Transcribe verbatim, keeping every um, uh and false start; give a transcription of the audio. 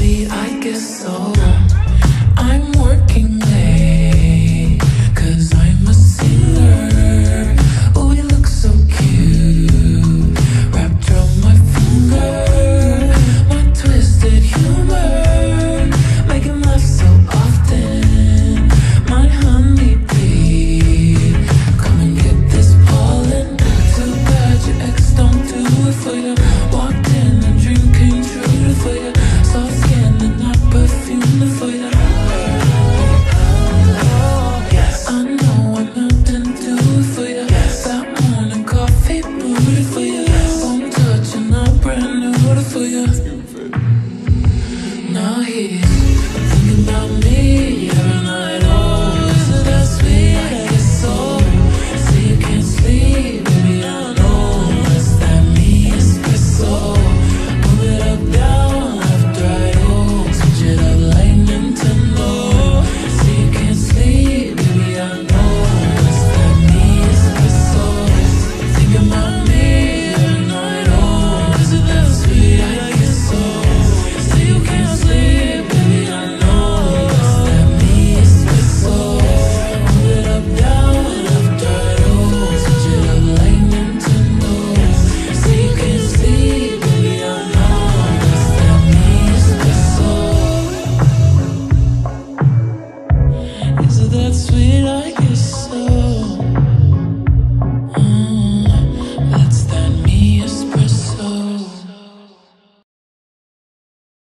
maybe I guess so. I'm working late, cause I'm a singer. Oh, you look so cute, wrapped around my finger. My twisted humor, making love so often. My honeybee, come and get this pollen. Too bad your ex don't do it for you. Walked in, a dream came true for you. Soft skin and not perfume for you. I know I'm nothing to do for you. That morning coffee brewed for you. Won't touch and not brand new for you. Now he's